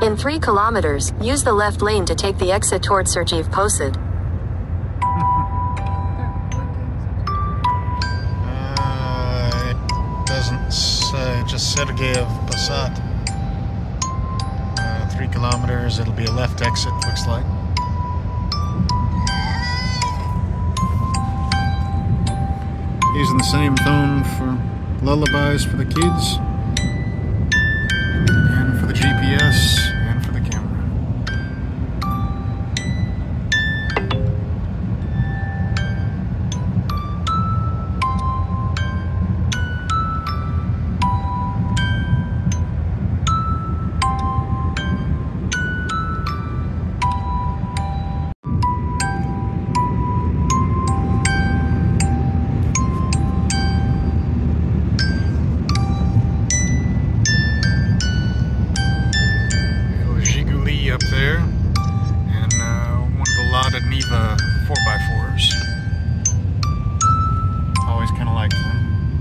In 3 kilometers, use the left lane to take the exit towards Sergiv Posad. It doesn't say, just Sergeyev Posad. 3 kilometers, it'll be a left exit, looks like. Using the same phone for lullabies for the kids, and for the GPS, and for the camera. Up there, and one of the Lada Niva 4x4s. Always kind of liked them.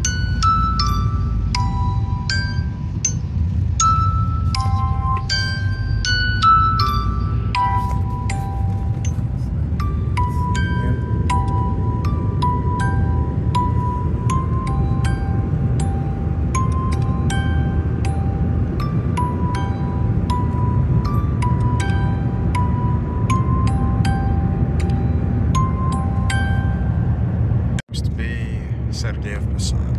Sergeyev Posad.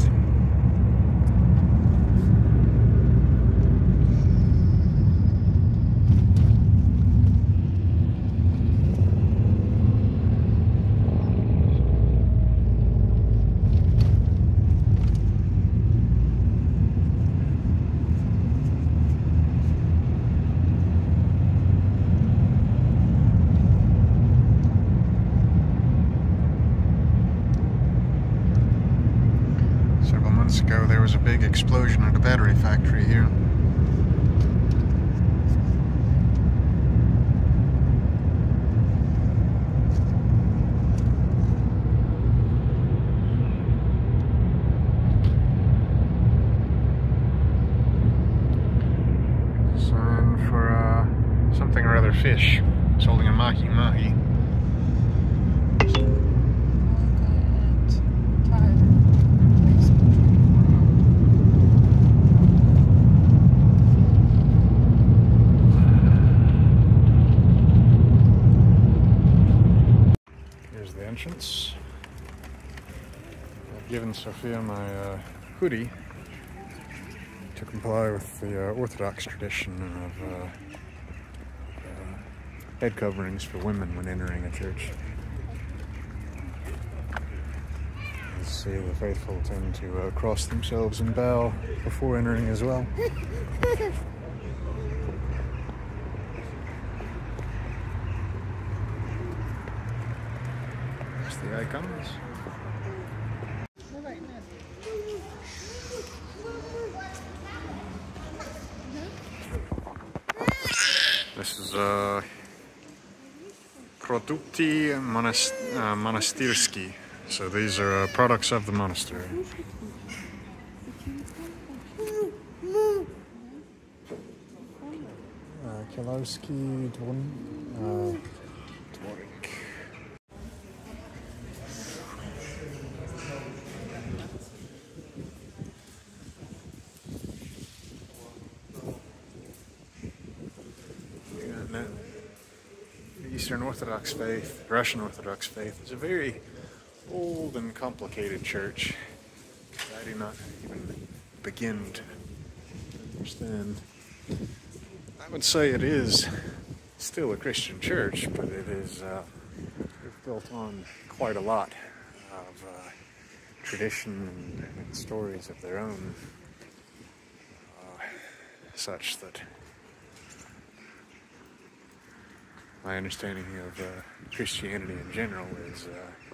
Ago, there was a big explosion at a battery factory here. Sign for something or other fish. It's holding a mahi-mahi. Entrance. I've given Sophia my hoodie to comply with the Orthodox tradition of head coverings for women when entering a church. You see the faithful tend to cross themselves and bow before entering as well. The icons. This is Produkty Monastyrsky. So these are products of the monastery. Kielowski Dworik. The Eastern Orthodox faith, Russian Orthodox faith, is a very old and complicated church that I do not even begin to understand. I would say it is still a Christian church, but it is built on quite a lot of tradition and stories of their own, such that my understanding of Christianity in general is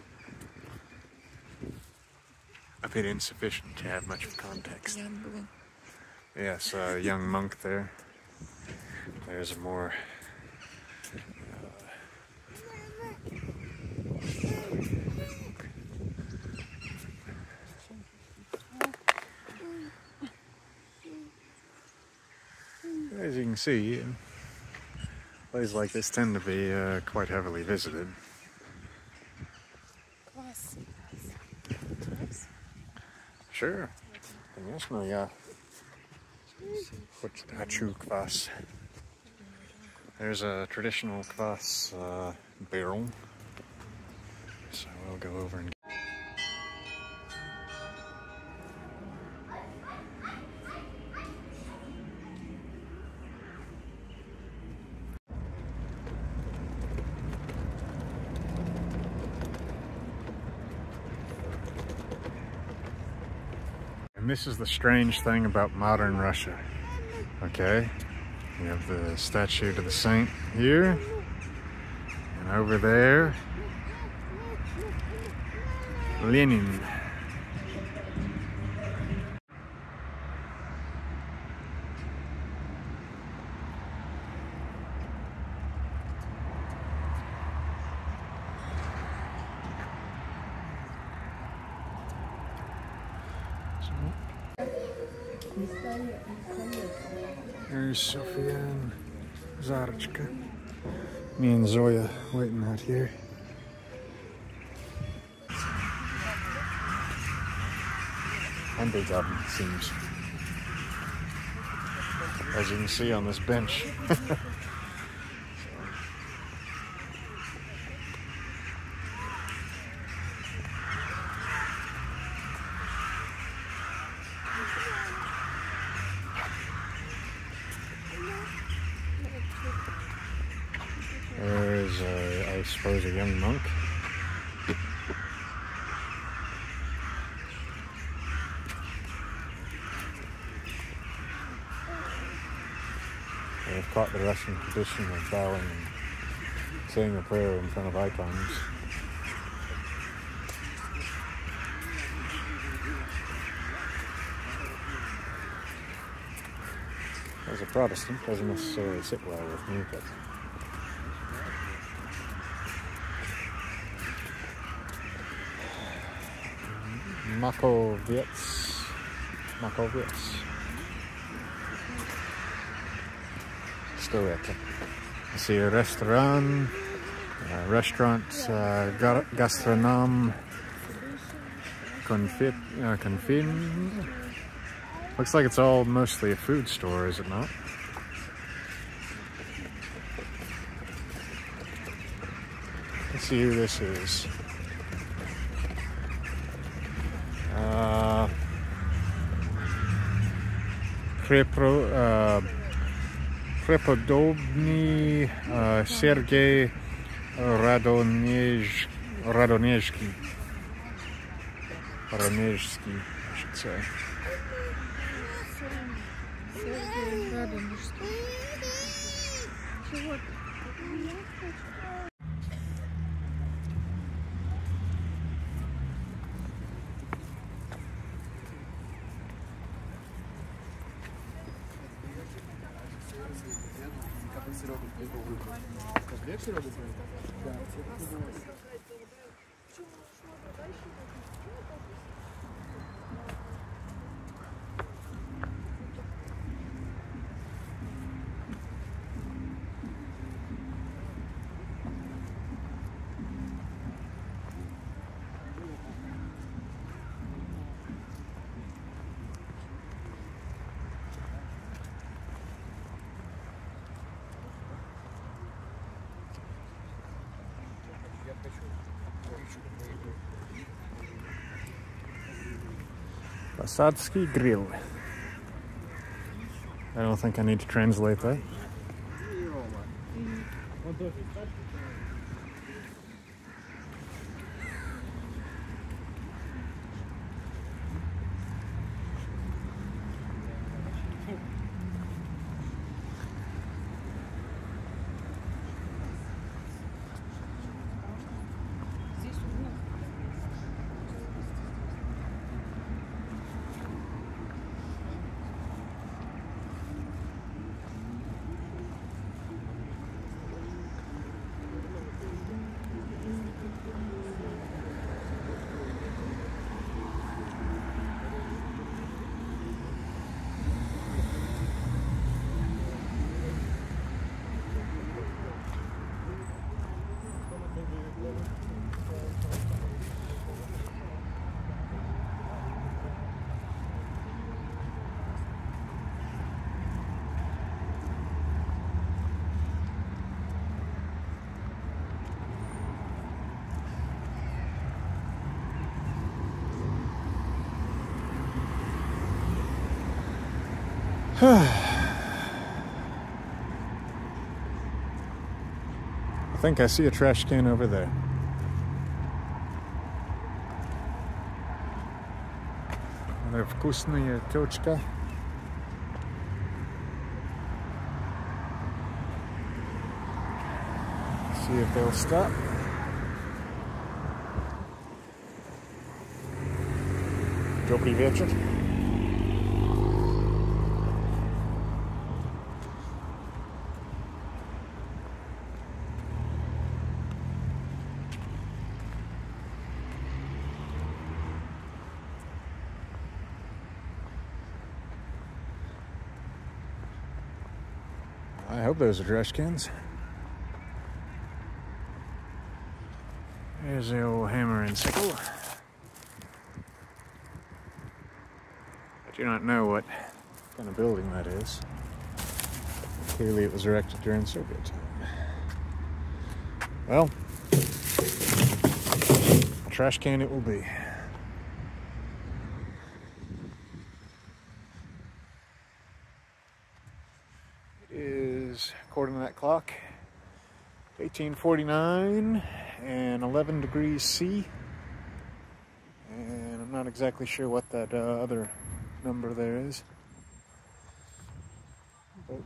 a bit insufficient to have much of context. Yes, a young monk there. There's a more as you can see, Places like this tend to be quite heavily visited. Sure. Конечно, я хочу квас. There's a traditional kvass barrel, so we'll go over and this is the strange thing about modern Russia, okay? We have the statue to the saint here, and over there, Lenin. There's Sophia and Zarочка. Me and Zoya waiting out here. And big oven, it seems. As you can see on this bench. There's, I suppose, a young monk. They've caught the Russian tradition of bowing and saying a prayer in front of icons. As a Protestant, doesn't necessarily sit well with me, but Makovets. Что это? I see a restaurant, gastronom, confin. Looks like it's all mostly a food store, is it not? Let's see who this is. Prepodobny Sergei Radonezhsky, I should say. Posadski grill. I don't think I need to translate that. I think I see a trash can over there. Another вкусная точка. See if they'll stop. Добрый вечер. I hope those are trash cans. There's the old hammer and sickle. I do not know what kind of building that is. Clearly it was erected during Soviet time. Well, trash can it will be. It is, according to that clock, 1849 and 11 degrees C. And I'm not exactly sure what that other number there is. But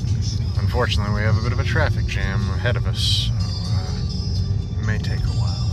unfortunately, we have a bit of a traffic jam ahead of us, so it may take a while.